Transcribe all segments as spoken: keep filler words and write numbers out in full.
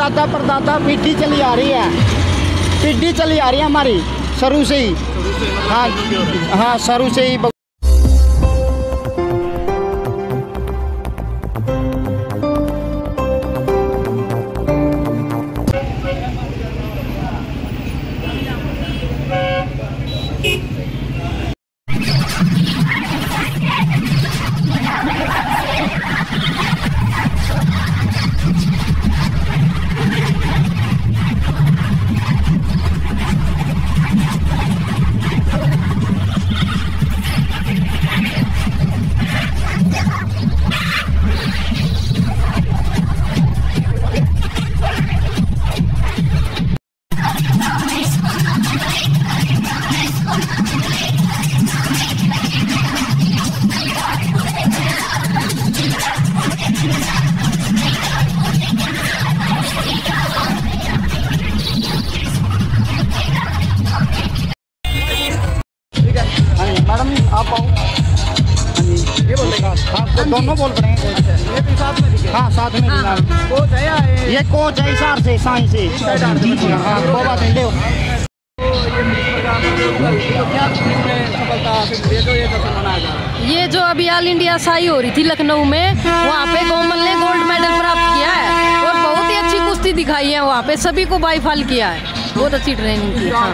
दादा परदादा पीढ़ी चली आ रही है, पीढ़ी चली आ रही है हमारी शुरू से ही। हाँ हाँ, शुरू से ही। मैडम आप आओ। ये बोल रहे हैं। हाँ तो दोनों बोल रहे हैं। ये भी साथ में दिखे। हाँ साथ में दिखा। कोच है या ये कोच है हिसार से साई से। हाँ वो बात नहीं ले। ये जो अभी ऑल इंडिया साई हो रही थी लखनऊ में, वहाँ पे कोमल ने गोल्ड मेडल प्राप्त किया है और बहुत ही अच्छी कुश्ती दिखाई है। वहाँ पे सभी को बाईफाल किया है, बहुत अच्छी ट्रेनिंग की। हाँ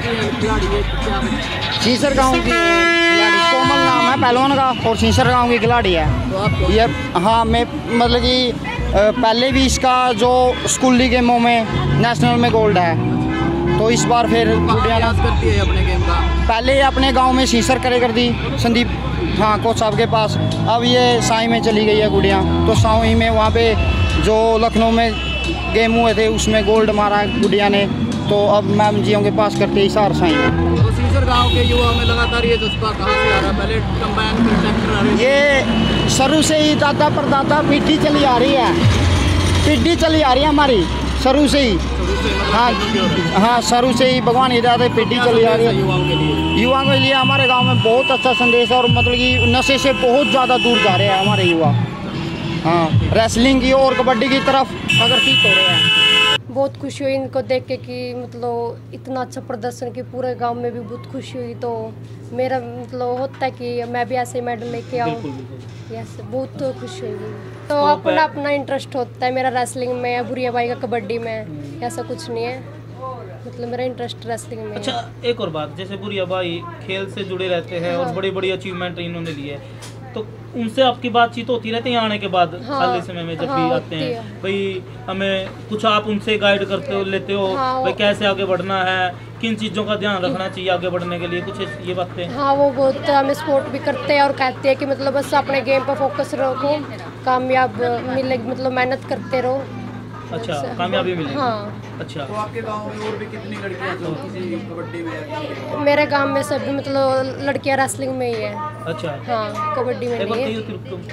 सीसर गांव की खिलाड़ी कोमल नाम है पहलवान का और सीसर गांव की खिलाड़ी है ये। हाँ मैं मतलब कि पहले भी इसका जो स्कूली गेमों में नेशनल में गोल्ड है, तो इस बार फिर गुड़िया करती है अपने गेम का। पहले अपने गांव में सीसर करे कर दी संदीप हाँ कोच साहब के पास। अब ये साई में चली गई है गुड़िया, तो साई में वहाँ पे जो लखनऊ में गेम हुए थे उसमें गोल्ड मारा है गुड़िया ने, तो अब मैम जियों के पास करते हिसार साई में। तो सीसर गांव के युवा में लगातार ये जज्बा कहाँ से आ रहा है? पहले कंबाइन फिर ट्रैक्टर आ रही है। ये शुरू से ही दादा परदादा पीढ़ी चली आ रही है, पीढ़ी चली आ रही है हमारी शुरू से ही। हाँ हाँ, शुरू से ही भगवान हिदायत पीढ़ी चली आ रही है युवाओं के लिए। युवाओं के लिए हमारे गांव में बहुत अच्छा संदेश है और मतलब कि नशे से बहुत ज़्यादा दूर जा रहे हैं हमारे युवा। हाँ, रेसलिंग की और कबड्डी की तरफ अग्रसर हो रहे हैं। बहुत खुशी हुई इनको देख के कि मतलब इतना अच्छा प्रदर्शन कि पूरे गांव में भी बहुत खुशी हुई। तो मेरा मतलब होता है कि मैं भी ऐसे मेडल लेके आऊँ, यस बहुत खुशी हुई। तो अपना अपना इंटरेस्ट होता है मेरा रेसलिंग में, बुढ़िया भाई का कबड्डी में, ऐसा कुछ नहीं है। मतलब मेरा इंटरेस्ट रेसलिंग में। अच्छा एक और बात, जैसे बुढ़िया भाई खेल से जुड़े रहते हैं और बड़ी बड़ी अचीवमेंट इन्होंने ली है, तो उनसे आपकी बातचीत होती रहती है आने के बाद? हाँ, खाली समय में जब हाँ, भी आते हैं भाई हमें कुछ आप उनसे गाइड करते हो लेते हो हाँ, भाई कैसे आगे बढ़ना है, किन चीज़ों का ध्यान रखना चाहिए आगे बढ़ने के लिए, कुछ ये बातें? हाँ वो बहुत हमें सपोर्ट भी करते हैं और कहते हैं कि मतलब बस अपने गेम पर फोकस रखो, कामयाब मिलेगी, मतलब मेहनत करते रहो। अच्छा कामयाबी मिलेगी। हाँ अच्छा, तो आपके गांव में और भी कितनी लड़कियां जो किसी कबड्डी में? मेरे गांव में सभी मतलब लड़कियां रेसलिंग में ही है। अच्छा हाँ कबड्डी में नहीं है।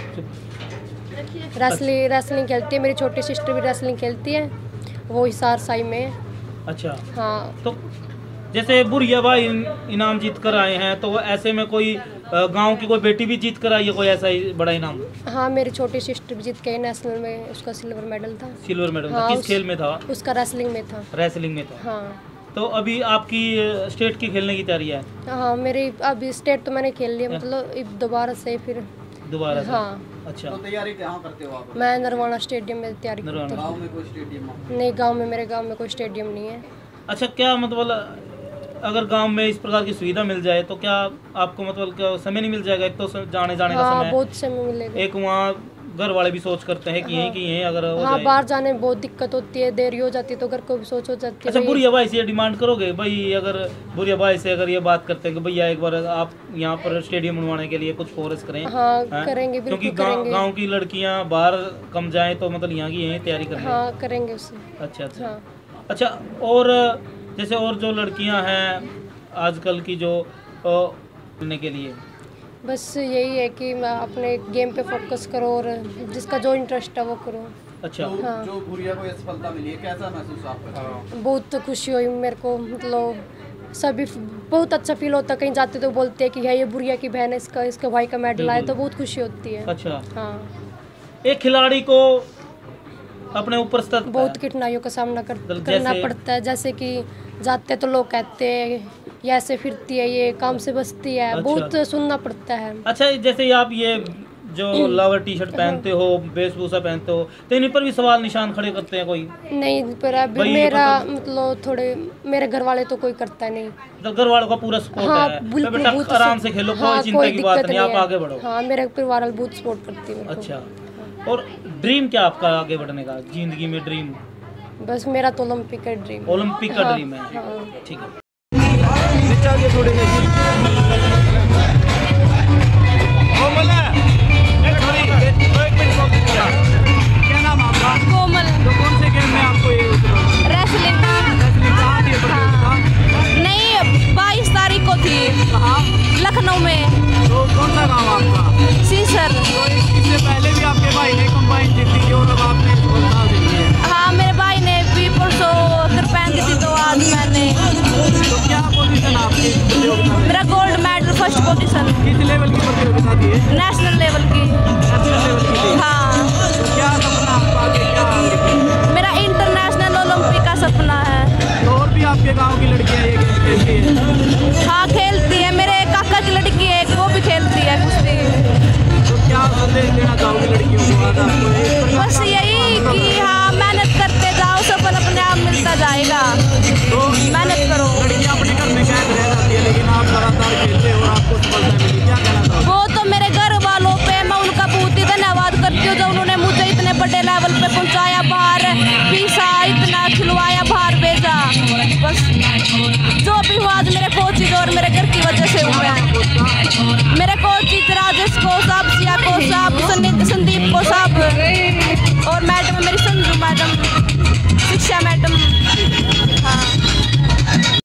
रेसलिंग रेसलिंग खेलती है, मेरी छोटी सिस्टर भी रेसलिंग खेलती है, वो हिसार साई में। अच्छा हाँ, तो जैसे बुढ़िया भाई इनाम जीत कर आए हैं, तो ऐसे में कोई गांव की कोई बेटी भी जीत कर आई है कोई ऐसा ही बड़ा इनाम? हाँ मेरी छोटी सिस्टर भी जीत के नेशनल में, उसका सिल्वर मेडल था। सिल्वर मेडल हाँ, किस उस, खेल में था? उसका रेसलिंग में था। रेसलिंग में था। हाँ तो अभी आपकी स्टेट की खेलने की तैयारी है? हाँ मेरी अभी स्टेट तो मैंने खेल लिया, मतलब दोबारा से फिर दोबारा से। हाँ। अच्छा तो तैयारी कहाँ करते हो आप? मैं नरवाना स्टेडियम में तैयारी करती हूँ। गाँव में कोई स्टेडियम? नहीं गाँव में, मेरे गाँव में कोई स्टेडियम नहीं है। अच्छा क्या मतलब अगर गांव में इस प्रकार की सुविधा मिल जाए तो क्या आपको मतलब समय नहीं मिल जाएगा? एक तो जाने जाने हाँ, का समय बहुत समय मिलेगा। एक वहाँ घर वाले भी सोच करते हैं कि हाँ, यहीं की यहीं अगर हो हाँ जाए। बाहर जाने में बहुत दिक्कत होती है, देरी हो जाती है तो घर को भी सोच हो जाती है। अच्छा बुढ़िया भाई से ये डिमांड करोगे भाई, अगर बुढ़िया भाई से अगर ये बात करते हैं कि भैया एक बार आप यहाँ पर स्टेडियम बनवाने के लिए कुछ फोर्स करें? हाँ है? करेंगे, क्योंकि करेंगे। गाँव की लड़कियाँ बाहर कम जाए तो मतलब यहाँ की यहीं तैयारी करें। हाँ करेंगे उससे। अच्छा अच्छा हाँ। अच्छा और जैसे और जो लड़कियाँ हैं आजकल की जो करने के लिए बस यही है कि मैं अपने गेम पे फोकस करो और जिसका जो इंटरेस्ट है वो करो। अच्छा हाँ। जो बुढ़िया को ये सफलता मिली है कैसा महसूस आपका? बहुत खुशी हुई मेरे को, मतलब सभी बहुत अच्छा फील होता है। कहीं जाते तो बोलते हैं कि है ये बुढ़िया की बहन है, इसका इसके भाई का मेडल आया, तो बहुत खुशी होती है। अच्छा हाँ एक खिलाड़ी को अपने ऊपर सतर्क बहुत है। कठिनाइयों का सामना कर, मतलब करना जैसे- पड़ता है। जैसे कि जाते तो लोग कहते हैं ये ऐसे फिरती है, ये काम से बचती है, अच्छा। बहुत सुनना पड़ता है। अच्छा, जैसे आप ये जो लावर टी शर्ट पहनते हो, वेशभूषा पहनते हो, तो इन पर भी सवाल निशान खड़े करते हैं कोई? नहीं, पर अभी भाई, मेरा मतलब- मतलब थोड़े मेरे घर वाले तो कोई करता नहीं। तो घर वालों का पूरा सपोर्ट हाँ, है, तो बिल्कुल, बेटा बहुत आराम सप- से खेलो, हाँ, कोई चिंता की बात दिक्कत नहीं, आप है। आगे बढ़ो। हाँ, मेरे परिवार वाले बहुत सपोर्ट करती है मेरे को। अच्छा, और ड्रीम क्या आपका आगे बढ़ने का जिंदगी में? ड्रीम बस मेरा तो ओलंपिक का ड्रीम। ओलंपिक का हाँ, ड्रीम है। हाँ। ठीक है। क्या नाम आपका? कोमल। तो कौन से गेम में आपको ये रेसलिंग। रेसलिंग कहाँ थी ये प्रतियोगिता? नहीं, बाईस तारीख को थी कहाँ? लखनऊ में। तो कौन सा गाँव आपका? सीसर। तो इससे पहले भी आपके भाई ने कंबाइन जीती थी और अब आपने स्पर्धा जीती है। हाँ, मेरे भाई ने भी परसों तिरपैन दी थी, तो आज मैंने। तो क्या पोजीशन आपकी इस प्रतियोगिता में? मेरा गोल्ड मेडल फर्स्ट पोजीशन। किस लेवल की प्रतियोगिता थी ये? नेशनल लेवल की। नेशनल लेवल की थी। हाँ, तो क्या सपना आपका आगे क्या है? मेरा इंटरनेशनल ओलंपिक का सपना है। तो और भी आपके गांव की लड़कियां ये गेम खेलती है? हाँ, खेलती है। मेरे काका की लड़की है, वो भी खेलती है कुश्ती। तो क्या संदेश देना चाहोगे लड़कियों को आज आपको? एक बस यही कि हाँ, मेहनत करते जाओ, सफल अपने आप मिलता जाएगा। तो मेहनत करो। लड़कियां अपने घर में कैद रह जाती है, लेकिन आप लगातार खेलते हो और आपको सफलता मिली, क्या कहना चाहोगे? वो तो मेरे घर वालों पे मैं उनका बहुत ही धन्यवाद करती हूँ, जो उन्होंने मुझे इतने बड़े लेवल पे पहुँचाया, बाहर पीसा, इतना खिलवाया, बाहर भेजा। बस जो भी हुआ आज मेरे